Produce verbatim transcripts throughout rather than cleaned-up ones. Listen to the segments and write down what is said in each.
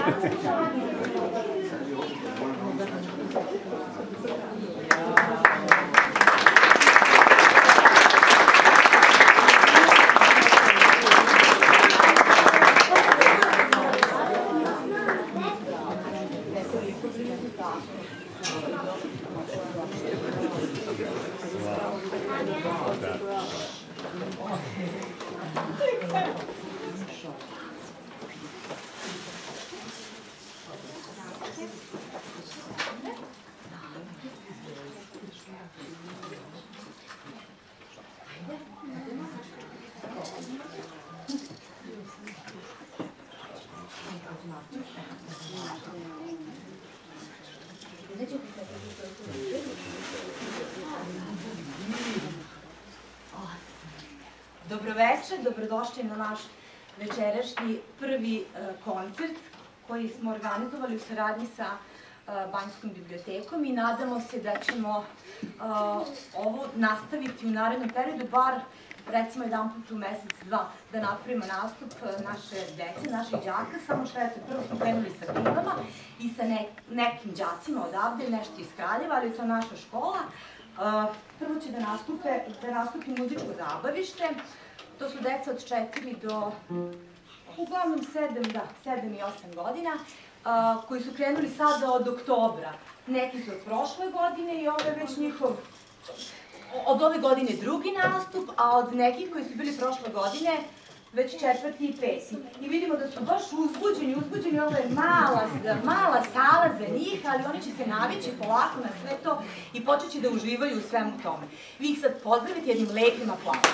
Dobroveče, dobrodošli na naš večerašnji prvi koncert koji smo organizovali u saradnji sa Banjskom bibliotekom i nadamo se da ćemo ovo nastaviti u narednom periodu, bar recimo jedan put u mesec, dva, da napravimo nastup naše dece, naših đaka, samo što eto, prvo smo krenuli sa knjigama i sa nekim đacima odavde, nešto iz Kraljeva, ali to je naša škola. Prvo će da nastupi muzičko zabavište, to su deca od četiri do, uglavnom sedam, da, sedam i osam godina, koji su krenuli sada od oktobra. Neki su od prošle godine i ovo je već njihov, od ove godine drugi nastup, a od nekih koji su bili prošle godine već četvrti i peti. I vidimo da su baš uzbuđeni, uzbuđeni, ovo je mala sala za njih, ali oni će se navići polako na sve to i počet će da uživaju u svemu tome. Vi ih sad pozdravite jednim lepim aplauzom.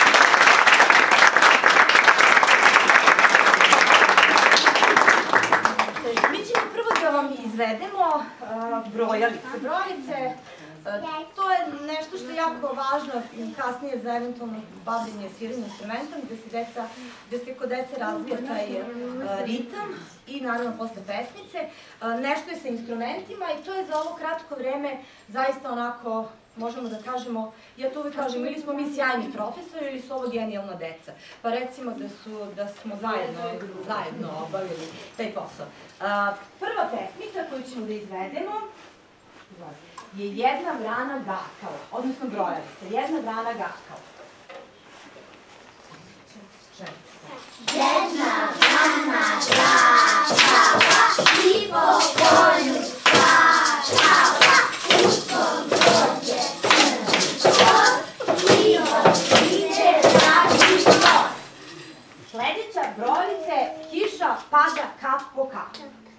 Mi ćemo prvo da vam izvedemo brojalice. Brojalice, to je nešto što je jako važno kasnije za eventualno bavljenje sviranja instrumentom, gde se kod dece razvija taj ritam i naravno posle pesmice. Nešto je sa instrumentima i to je za ovo kratko vreme zaista onako, možemo da kažemo, ja to uvijek kažem, ili smo mi sjajni profesori ili su ovo genijalna deca. Pa recimo da smo zajedno obavili taj posao. Prva pesmica koju ćemo da izvedemo je Jedna vrana gakao, odnosno brojalica, Jedna vrana gakao. Jedna vrana gakala i po polju skakala, u svom dođe crnčor i otiđe naši škod. Sledeća brojalica je Kiša pada kap po kap.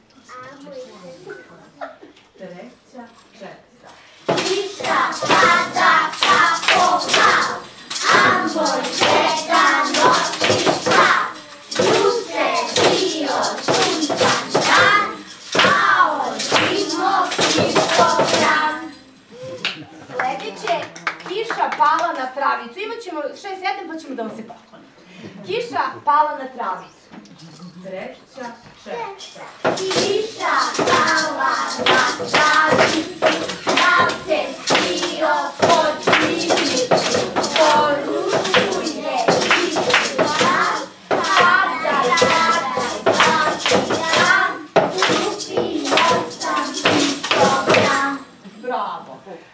Treća, četvrta. Kiša pada kap po kap, Amboj čeka noći škap. Juče bio sunčan dan, a odimo kišobran. Sledeće, Kiša pala na travicu. Imaćemo šest sedam pa ćemo da vam se poklonimo. Kiša pala na travicu. Treća, četvrta. Kiša pala na travicu, da se skrio pod pivnicu. Poručuje kišobran, padaj, padaj, kapitan, kupimo sam kišobran. Bravo.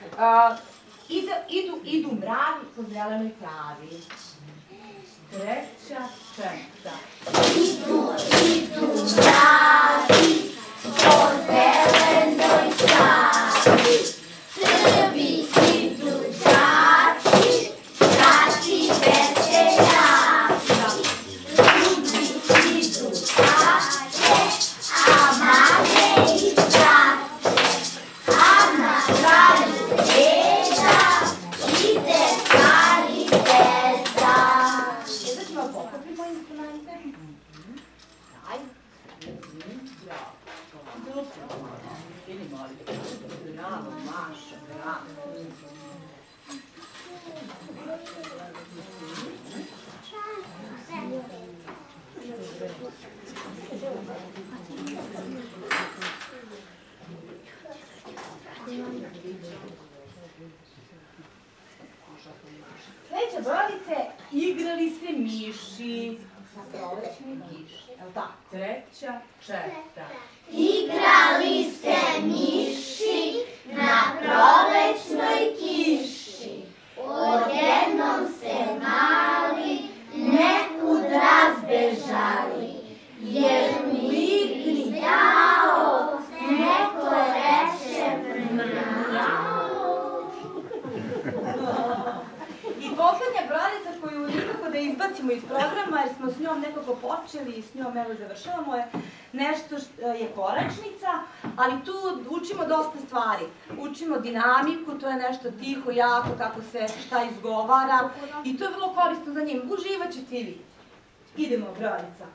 Idu mravi po zelenoj travi. Treća, četvrta. Idu, idu mravi po zelenoj travi, Srbi idu đaci, đaci veseljaki. Drugi idu tate, a mame i tate, a na kraju reda ide stari deda. Sada ćemo pokupiti moje instrumente. Daj. Bravo. Bravo, Maša, bravo. Sledeća brojalica je Igrali se miši. prolećnoj kiši. Evo tako, treća, četvrta. Igrali se miši na prolećnoj kiši. Odjednom se mali nekud razbežali, jer u igri jao neko reče mrmljao. I poslednja brodica koju nikako da izbacimo iz programa, jer smo s njom nekako počeli i s njom evo završavamo, je nešto što je koračnica, ali tu učimo dosta stvari. Učimo dinamiku, to je nešto tiho, jako, kako se šta izgovara i to je vrlo korisno za njim. Uživat ćete i vi. Idemo, brodica.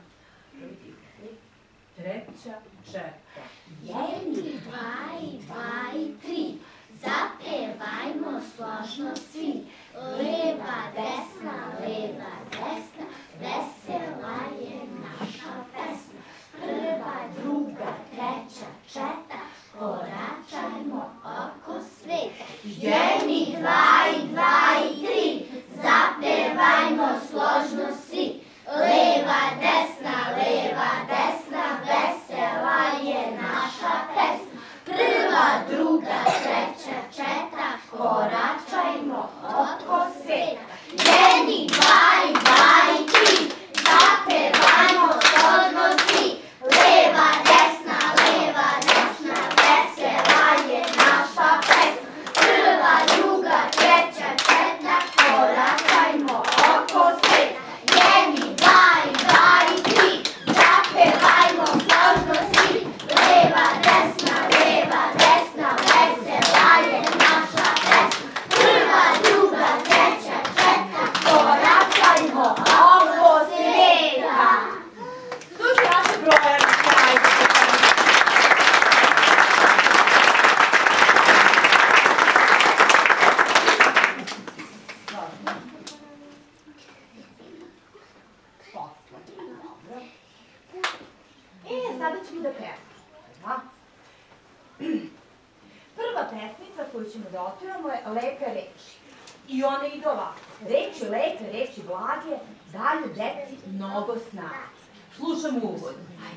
Treća, četvrta. Jedni, dva i dva i tri, zapevajmo složno svi. Leva, desna, leva, desna, vesela je naša pesma. Prva, druga, treća, četa, koračajmo oko sveta. Jedni, dva i dva i tri, zapevajmo složno svi. Leva, desna, leva, desna, vesela je naša pesma. Prva, druga, treća, četa, koračajmo oko sveta. Jedni, dva i dva i tri, zapevajmo složno svi. Leva, desna, leva, desna, vesela je naša pesma. Prva, druga, treća, četa, koračajmo oko sveta. Jedni, dva i dva i tri, zapevajmo složno svi. Leva, desna, leva, desna, vesela je naša pesma. Prva, druga, treća, četa, koračajmo oko sveta. Slušaj naše brojanice, ajde. E, sada ćemo da pevamo. Prva pesmica koju ćemo da otpevamo je Lepe reči. I one idu ovako. Reči lepe, reči blage, daju deci mnogo snage. Slušamo uvod.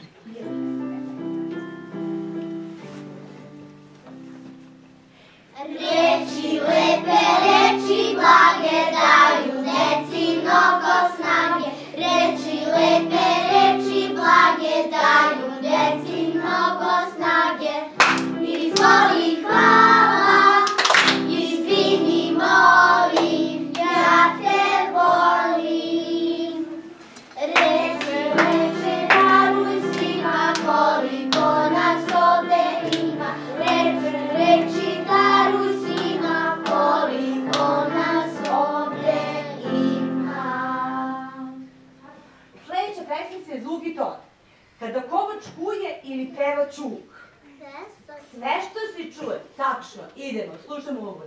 Reči lepe, reči blage, daju deci mnogo snage. Reči lepe, reči blage, daju deci mnogo snage. Izvoli, hvala, izvini, molim, ja te volim. Reči lepe, daruj svima, koliko nas ovde ima. Reči, reči, daruj svima, koliko nas ovde ima. Sledeća pesmica je Zvuk i ton. Kada kovač kuje ili peva čuk. Sve što se čuje, tačno, idemo, slušamo uvod.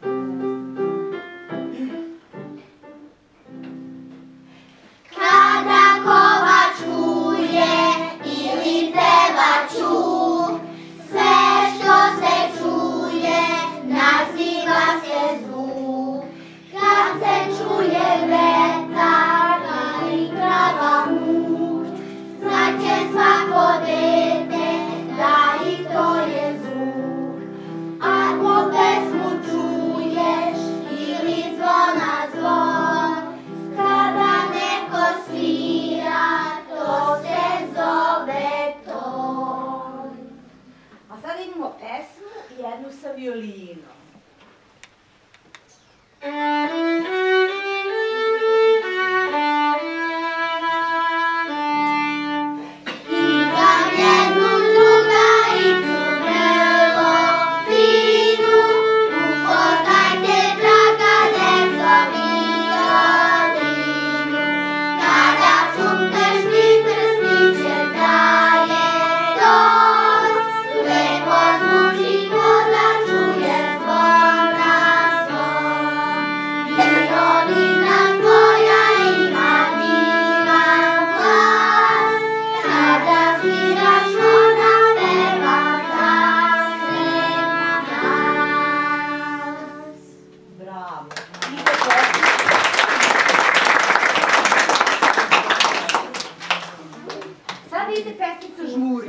Kada kovač kuje ili peva čuk, sve što se čuje naziva se zvuk. Kad se čuje vetar ili krava muć, znaće svako dete da i to je zvuk. Ako pesmu čuješ,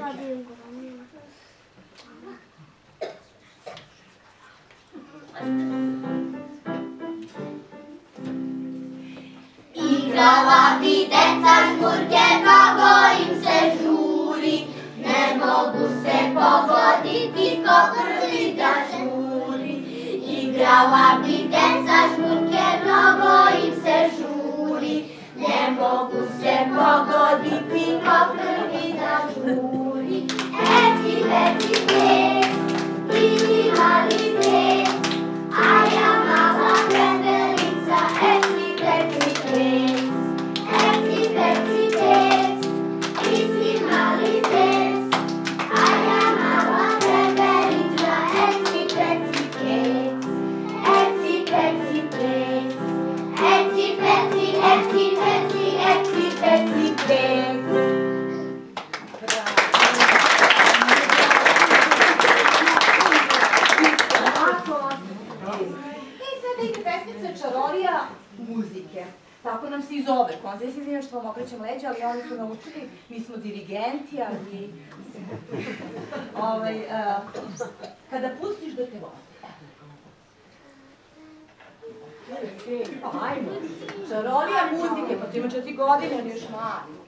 Igrala bi deca žmurke, mnogo im se žuri, ne mogu se pogoditi ko prvi da žuri. Igrala bi deca žmurke, mnogo im se žuri, ne mogu se pogoditi ko prvi da žuri. Eci, eci, ples, ti si mali ples, a ja mala krembelica, eci, eci, ples. Eci, eci, ples, ti si mali ples, a ja mala krembelica, eci, eci, ples. Eci, eci, ples, eci, eci, eci, eci, eci, eci, ples. Čarolija muzike. Tako nam se i zove koncert. Se izvinjam što vam okrećem leđa, ali oni su naučili, mi smo dirigenti, ali... Kada pustiš da te vode. Pa ajmo. Čarolija muzike, pa to ima četiri godine, on je još mali.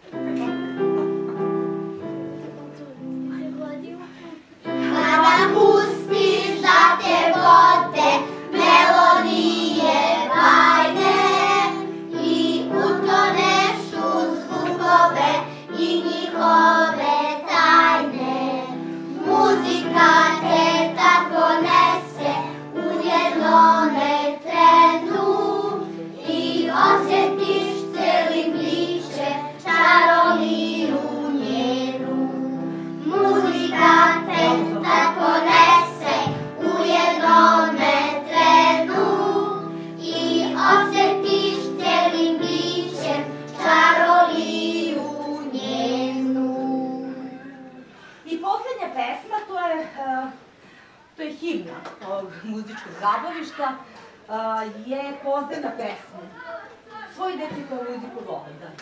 Kada pustiš da te vode, melodije bajne i utoneš u zvukove i njihove tajne. Muzika te tako nese u jednome trenu i osjetiš celim bićem čaroliju njenu. Muzika te tako nese u jednome trenu i osjetiš celim bićem čaroliju njenu. I posljednja pesma, to je, to je himna ovog muzičkog zabavišta, je pozdravna pesma. Svoj deci koja muziku vole, da.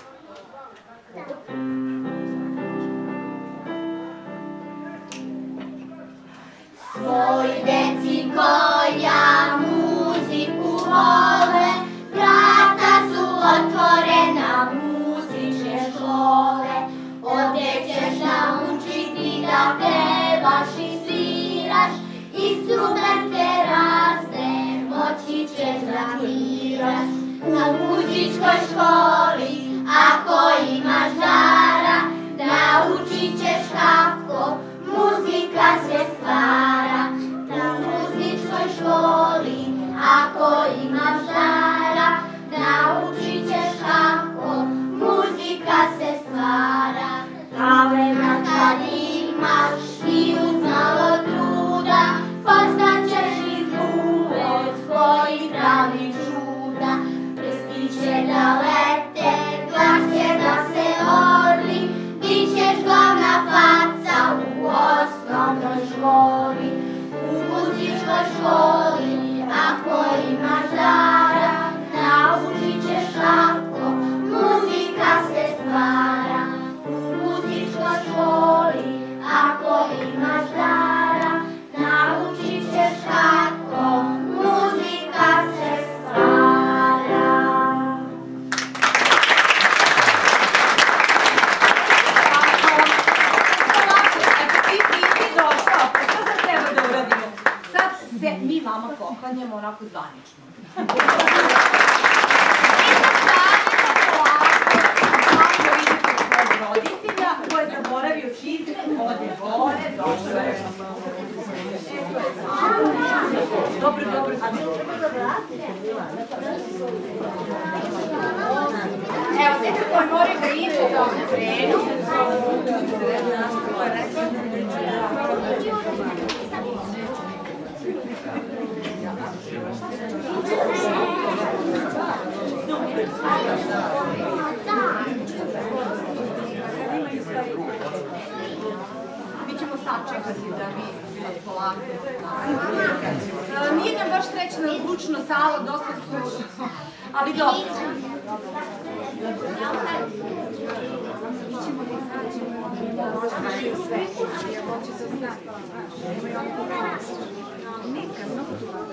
Svoj deci koja muziku vole, vrata su otvorena muzičke škole. Ovdje ćeš naučiti da pevaš i sviraš, instrumente razne moći ćeš da biraš. U muzičkoj školi, ako imaš dara, naučit ćeš kako muzika se stvara. U muzičkoj školi, ako imaš dara, naučit ćeš kako muzika se stvara. Talenta kad imaš i uz malo truda, poznaćeš i zvuke svojih pravih čuda. Prsti će da lete, glas će da se orli, bit ćeš glavna faca u osnovnoj školi. U muzičkoj školi, ako imaš dara, naučit ćeš kako muzika se stvara. U muzičkoj školi, ako imaš dara, naučit ćeš kako muzika se stvara. Mi vama poklanjamo onako zvanično. Roditelja ko je zaboravio čizme, ode gore, došlo je. Dobro, dobro. Evo, deca koji moraju da idu da u trenu. Mi ćemo sačekati da vi sad polako. Nije nam baš srećna zvučno sala, dosta su, ali dobro. ćemo da izađemo i sve, jer hoće se znati, znaš, imaju oni to neka, mnogo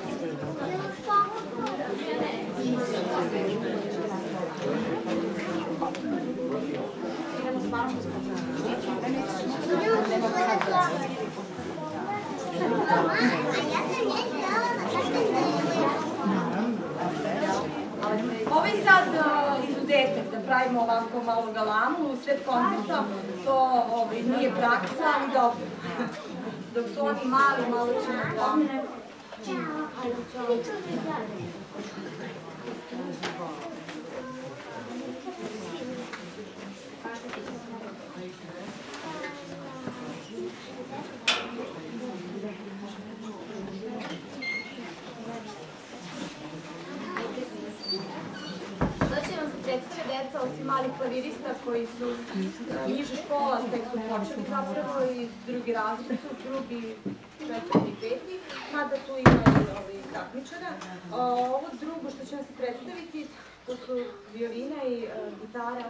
Ovo je sad izuzetak da pravimo ovako malo galamu u sred koncerta, to nije praksa, ali dobro. Dok su oni mali, malo ćemo da... Predstave deca, osim malih klavirista koji su niže škola, tek su počeli zapravo i drugi razred su, drugi, četvrti i peti, mada tu ima i takmičara. Ovo drugo što ćemo se predstaviti, to su violina i gitara,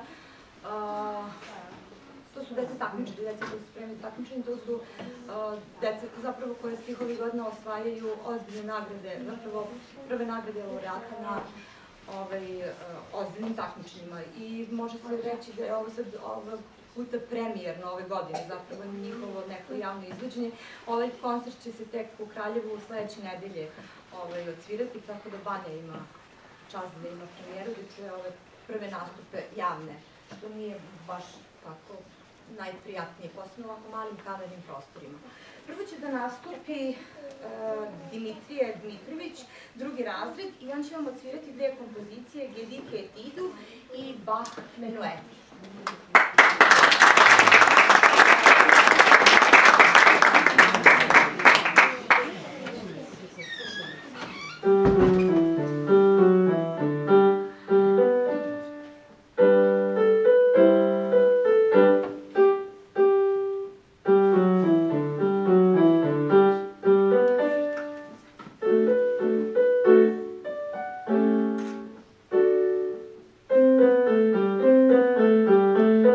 to su deca takmičari, deca koji su spremni takmičari, to su deca zapravo koje svih ovih godina osvajaju ozbiljne nagrade, zapravo prve nagrade laureata na ozbiljnim takmičenjima i može se reći da je ovo sad puta premijerno ove godine, zapravo njihovo neko javno izvođenje. Ovaj koncert će se tek u Kraljevu sledeće nedelje odsvirati, tako da Banja ima čast da ima premijeru, da čuje ove prve nastupe javne, što nije baš tako najprijatnije, posebno ovako malim kamernim prostorima. Prvo će da nastupi Dimitrije Dmitrović, drugi razred, i on će vam odsvirati dve kompozicije, Gedike Etidu i Bach Menueti. Thank you.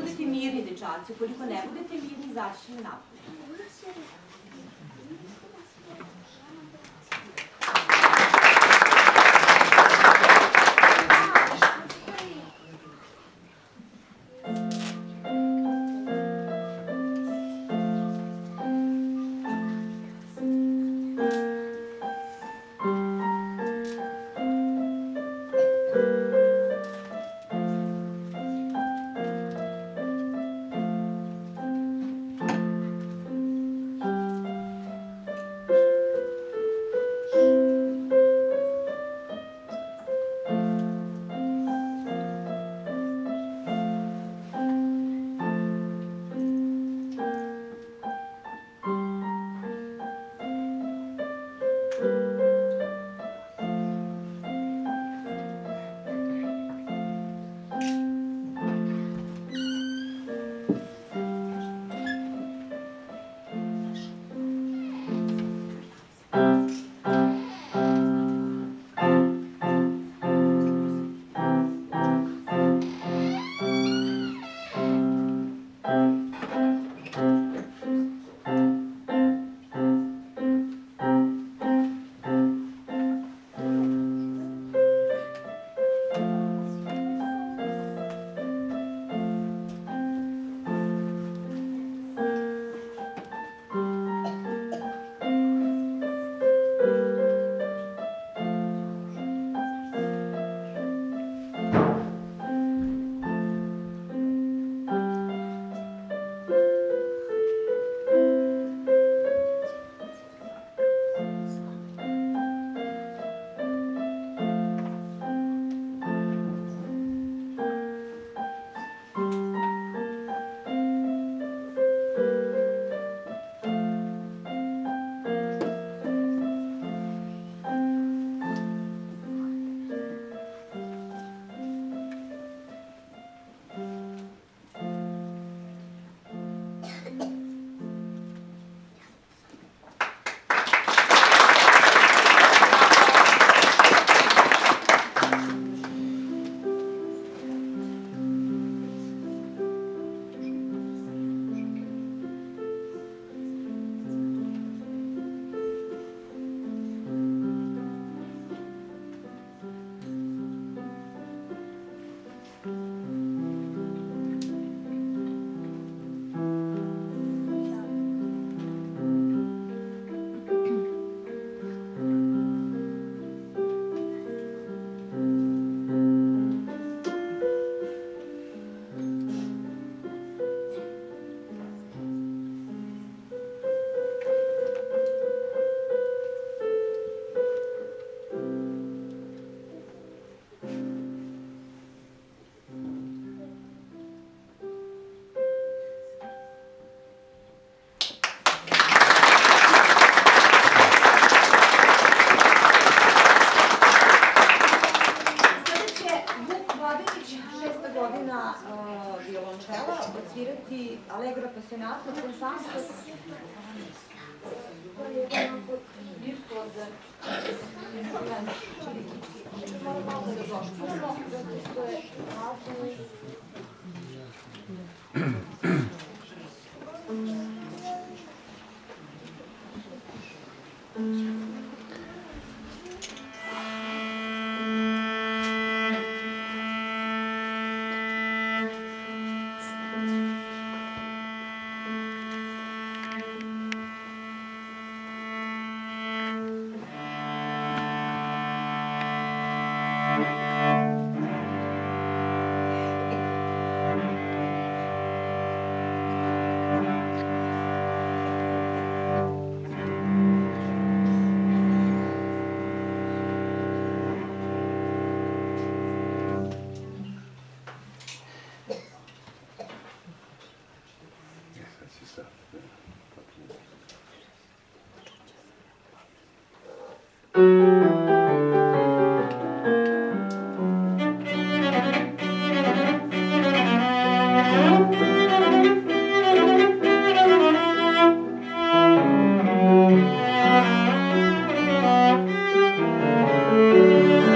budete mirni, dečaci. Ukoliko ne budete mirni, izaći ćemo napolje. odsvirati Allegro Appassionato Sensato.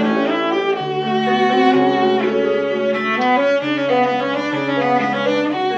Thank you.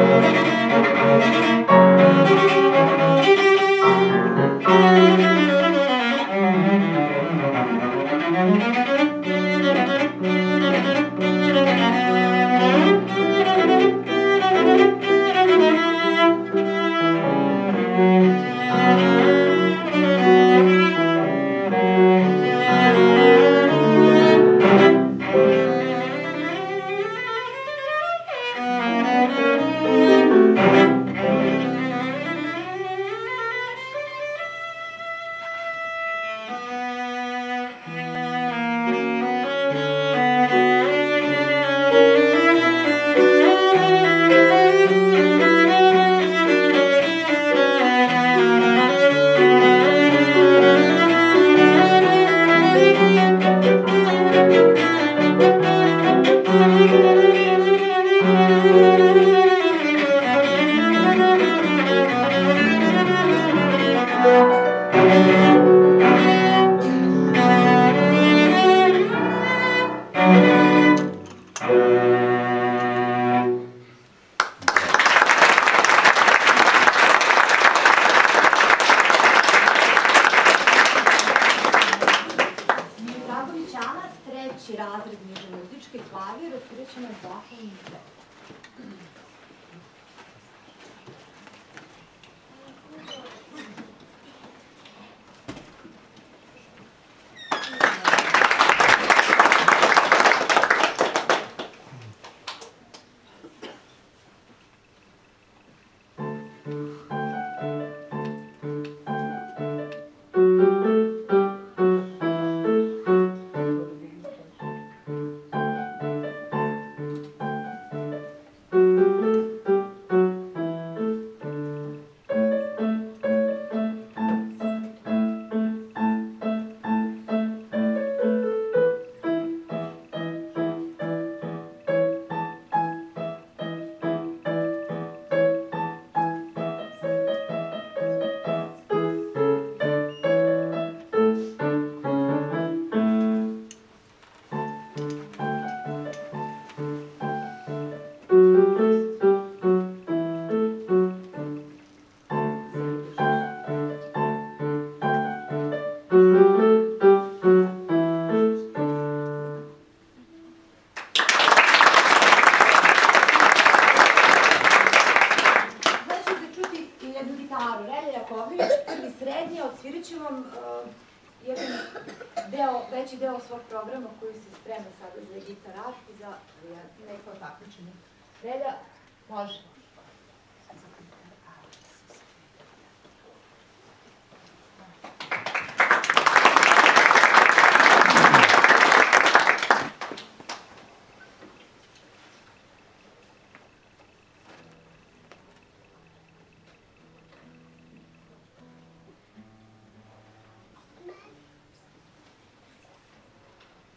Veći deo svog programa koji se sprema sada za gitaraš i za neko takmičenje. Relja, može.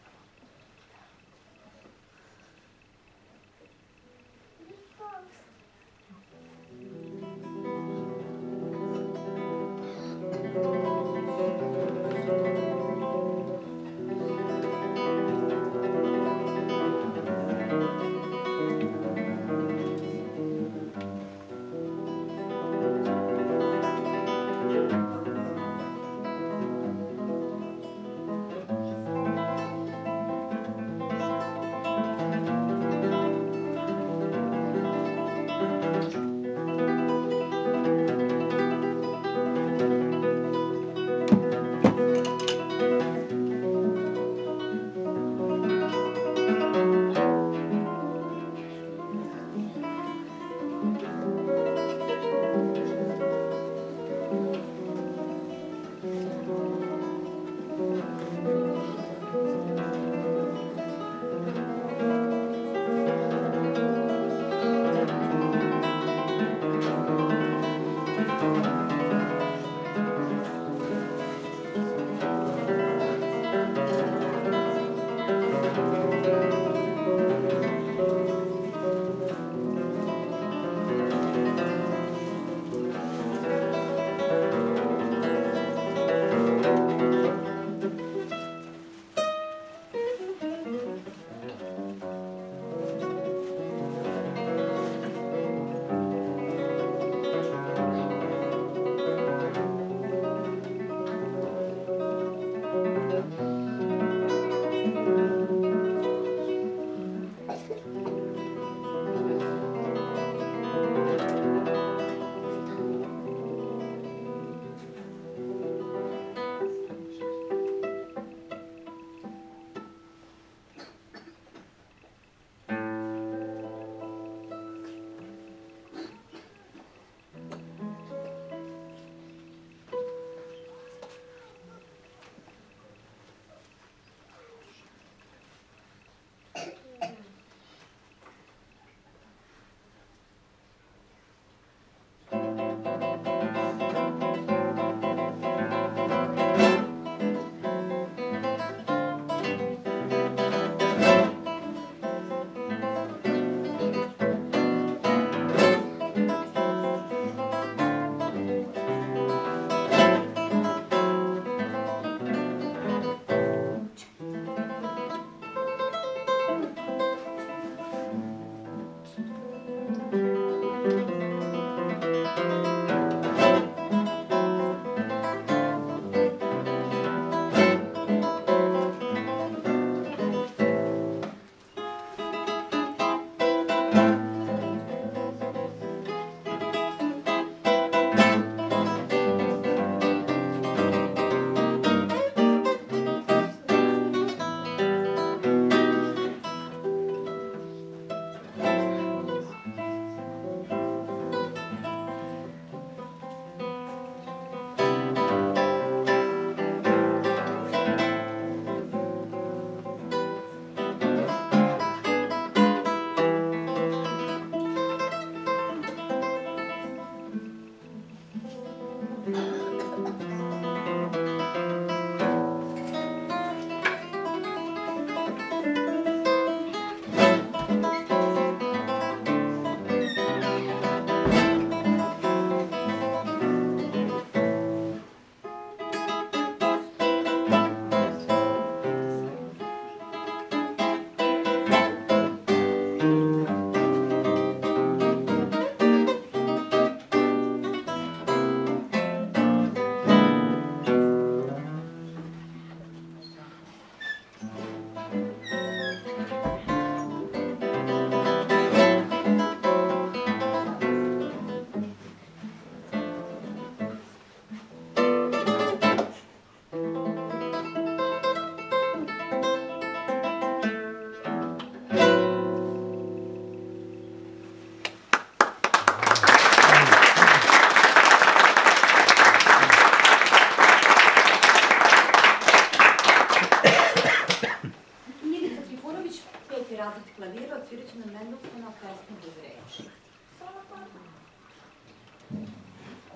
Thank you.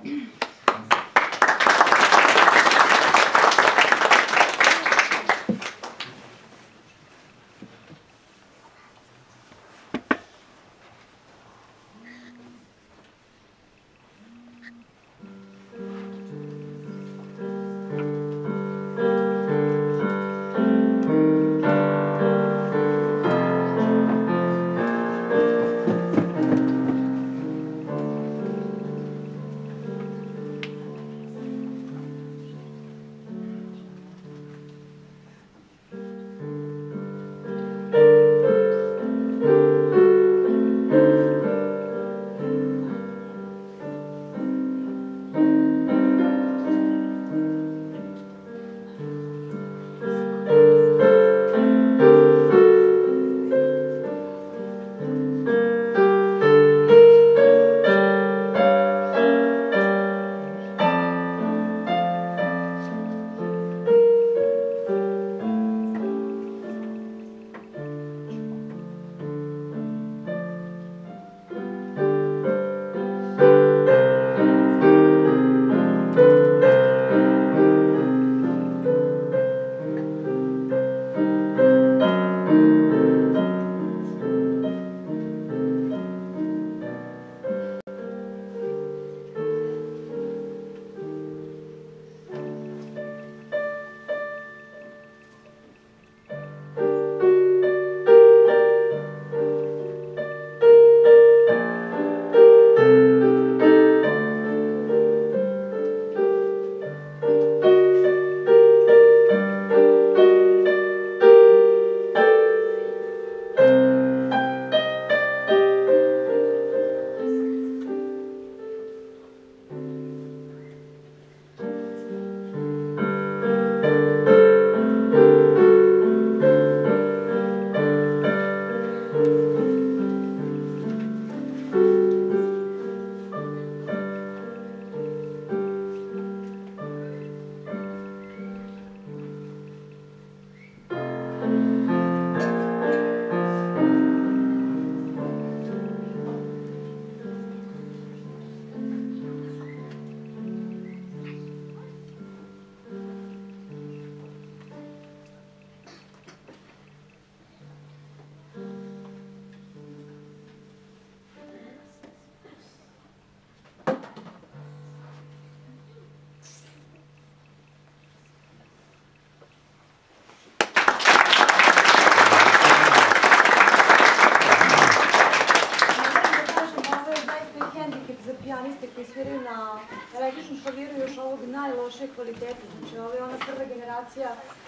kvaliteta. Znači, ovo je ona prva generacija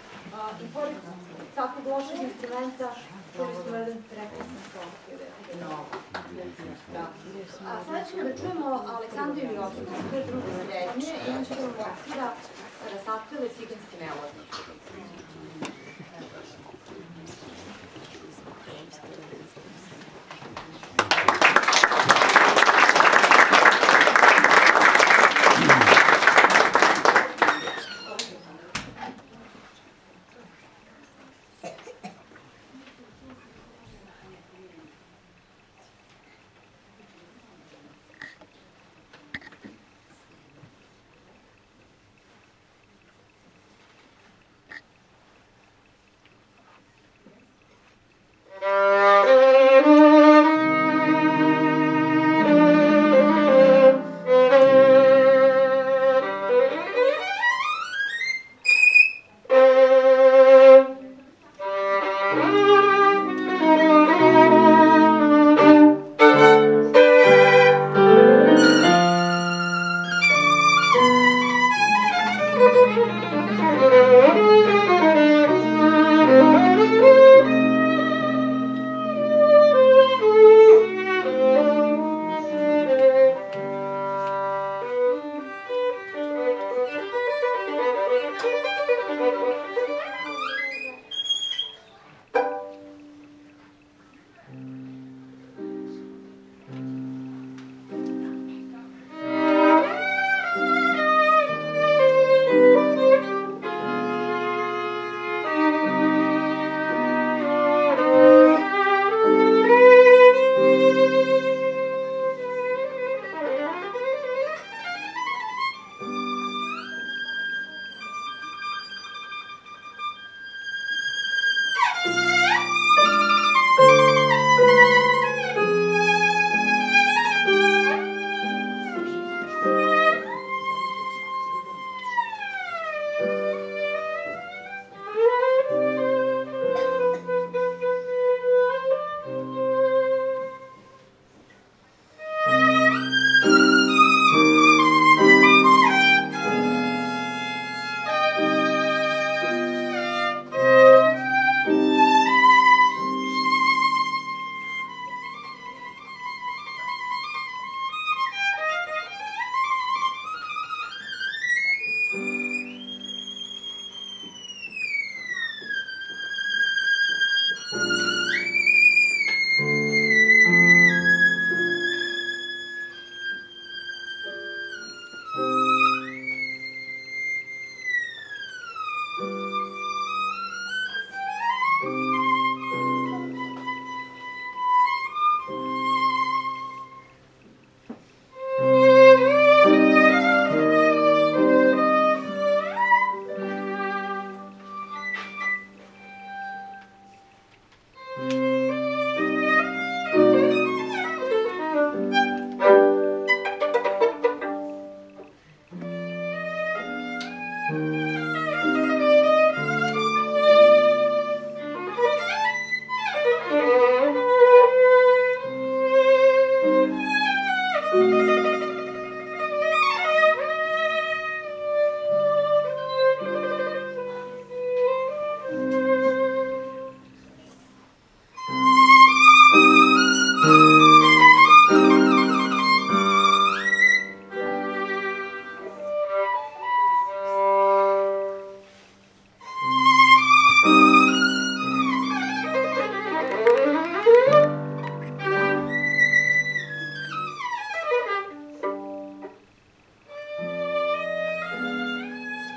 i pored takvog lošeg instrumenta čuli smo jedan prekrasan ton. A sada ćemo da čujemo Aleksandru Iliopsku, to je drugo srednje, i on će da vam odsvira rasapele ciganske melodije.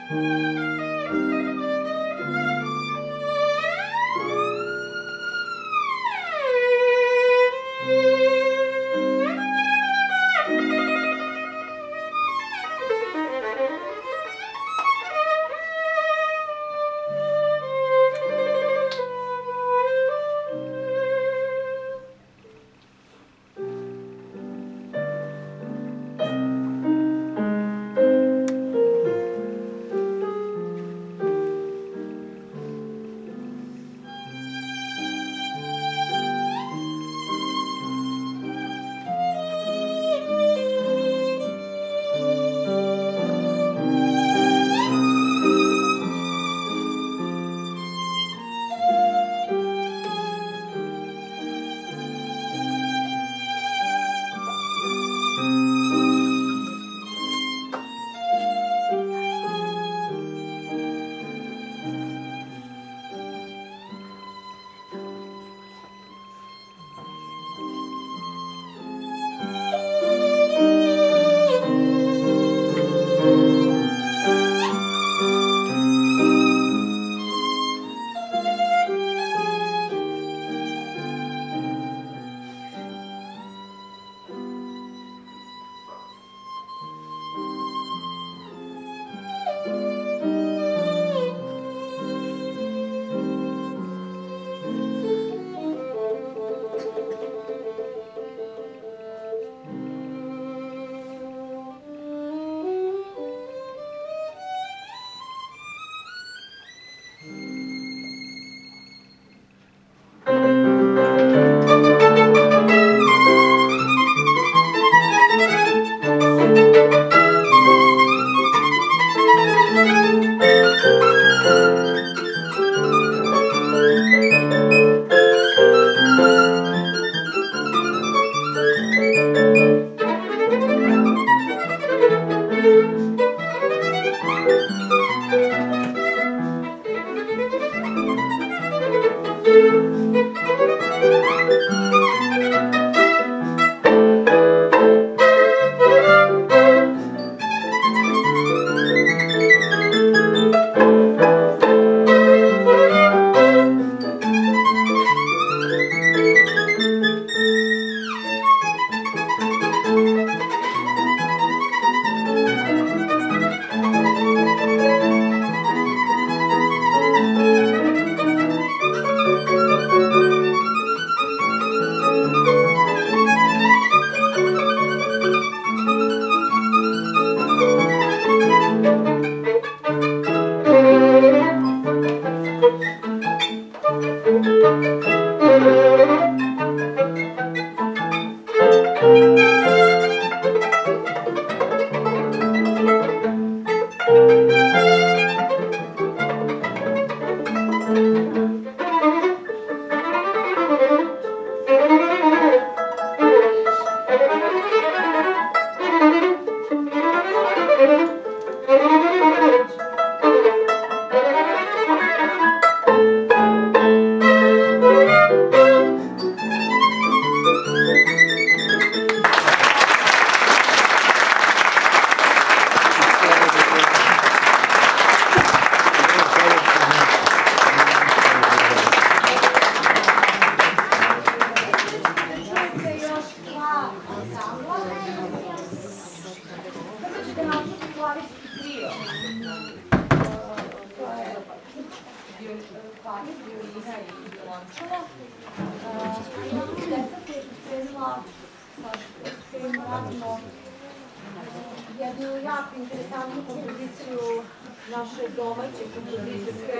Jednu jako interesantnu kompoziciju naše domaće kompozitorke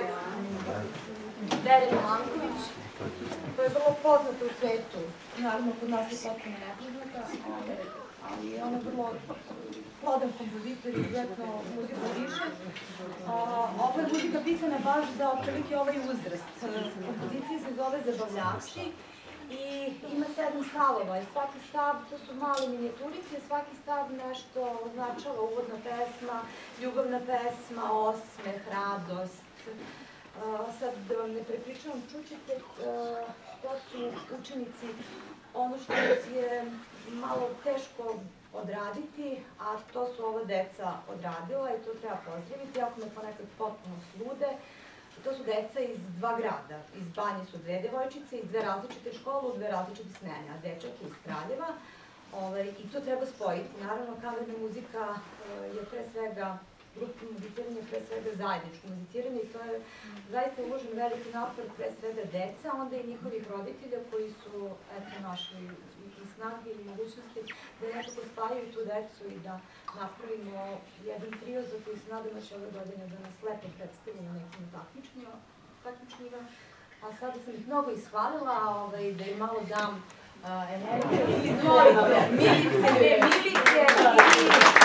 Vere Milanković, koja je vrlo poznata u svetu. Naravno, kod nas je potpuno nepoznata, ali je ona vrlo plodan kompozitor i izuzetno muziku piše. Ova je muzika pisana baš za otprilike ovaj uzrast. Kompozicija se zove Zabavljači i ima sedam stavova. Svaki stav, to su male minijaturice, svaki stav nešto označava uvodna pesma, ljubavna pesma, osmeh, radost. Sad da vam ne prepričavam, čućete, to su učenici. Ono što je malo teško odraditi, a to su ova deca odradila i to treba pozdraviti, ako me ponekad potpuno slude. To su deca iz dva grada. Iz Banje su dve devojčice, iz dve različite škole, u dve različite smene, a dečak je iz Kraljeva. I to treba spojiti. Naravno, kamerna muzika je pre svega, grupno muzitiranje je pre svega zajedničko muzitiranje i to je zaista uložen veliki napor pre svega deca, onda i njihovih roditelja koji su našli i snage i mogućnosti da nekako spajaju tu decu i da napravimo jedan trio za koji se nadamo će ove godine da nas lepo predstavi na nekim takmičnjima. A sada sam ih mnogo ishvalila, da im malo dam energiju. Izvolite, Milice, dve Milice i...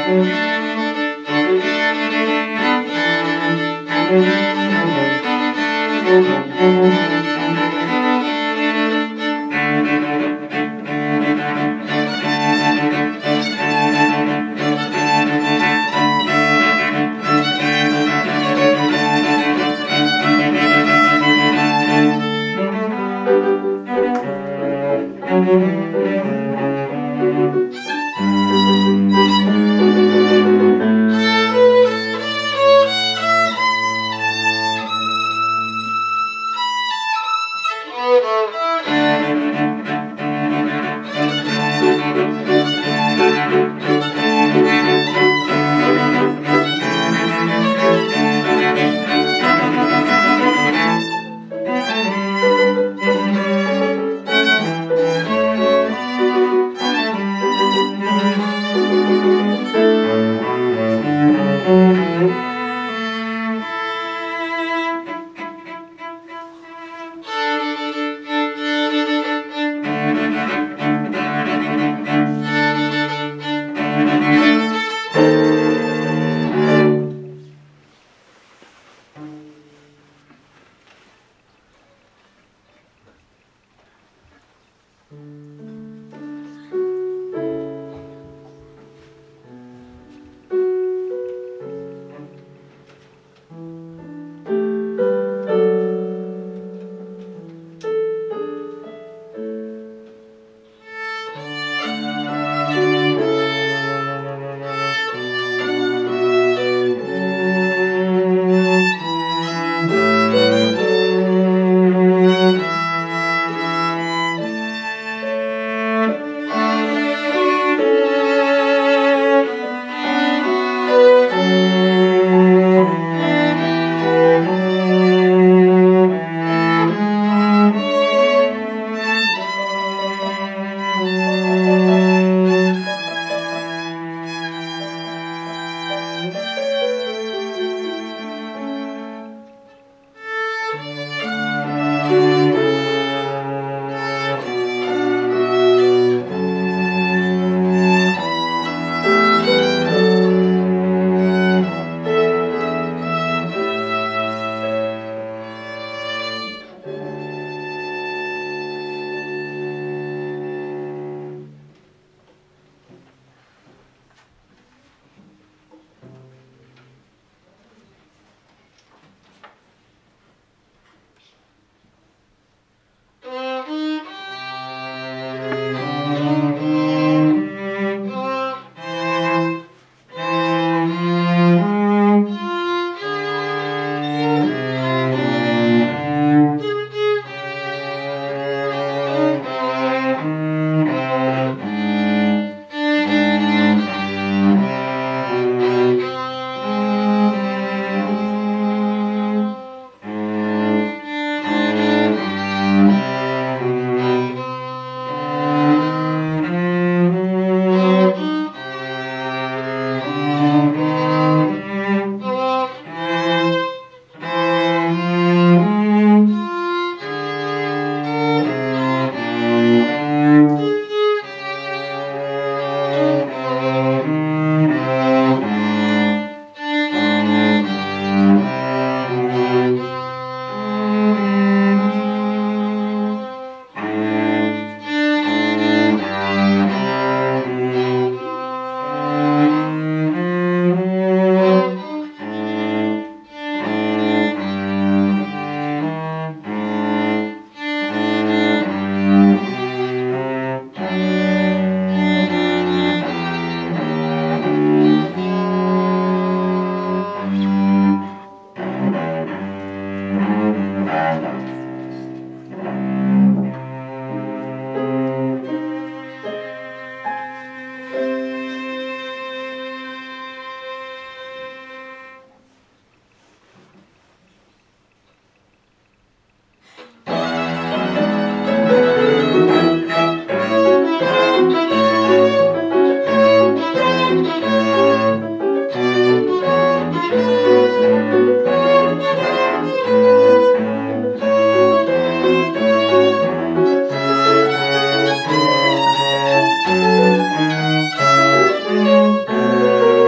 Thank you.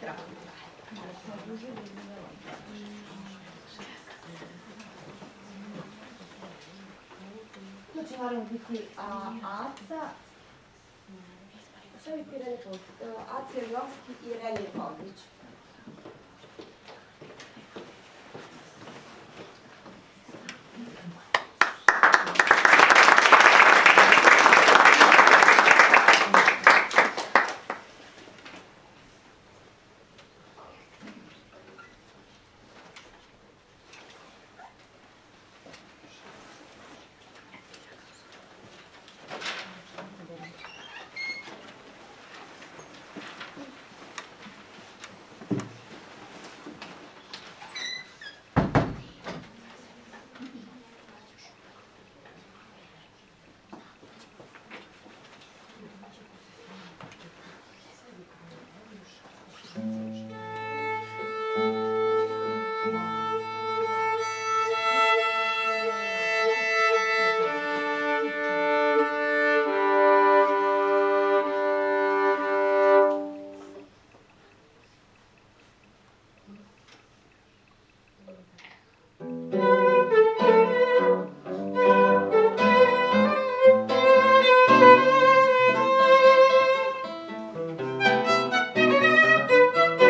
Znači moramo biti Aca, šta bi ti rekao? Aca Jeljovski i Relije Pavlić. Thank you.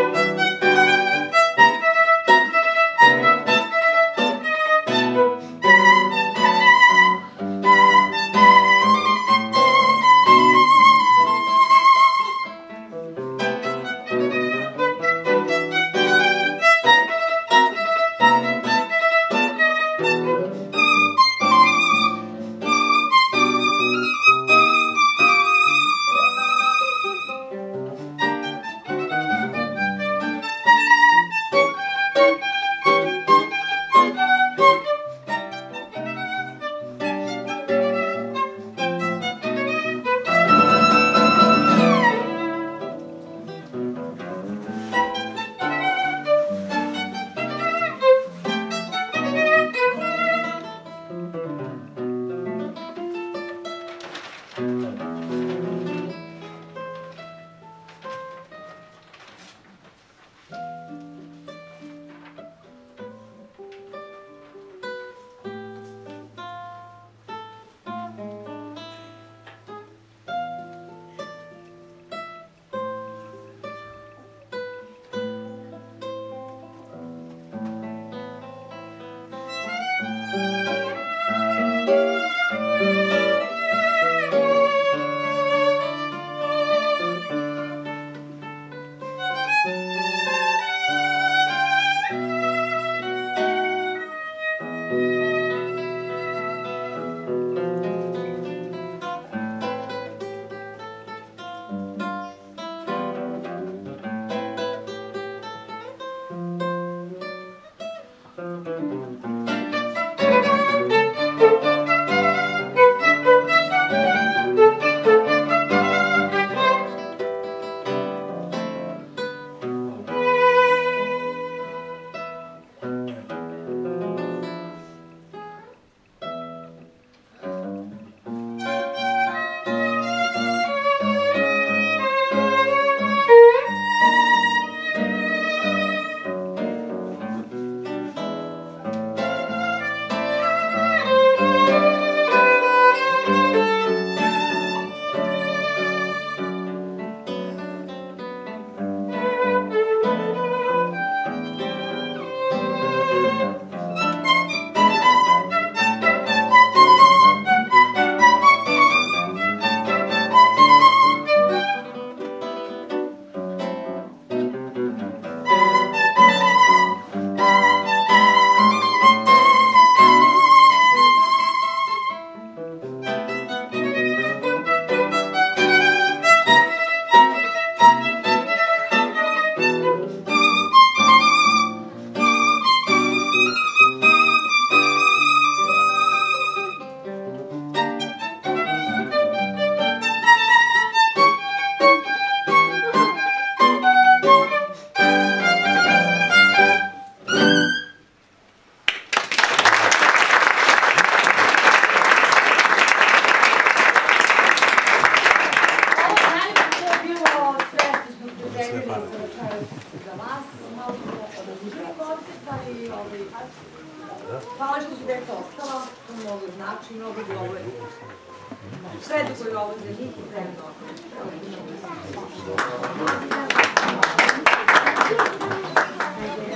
možete gde je to ostalo, to mnogo znači, mnogo govori. Predugo je ovo za njih i premno. Thank you.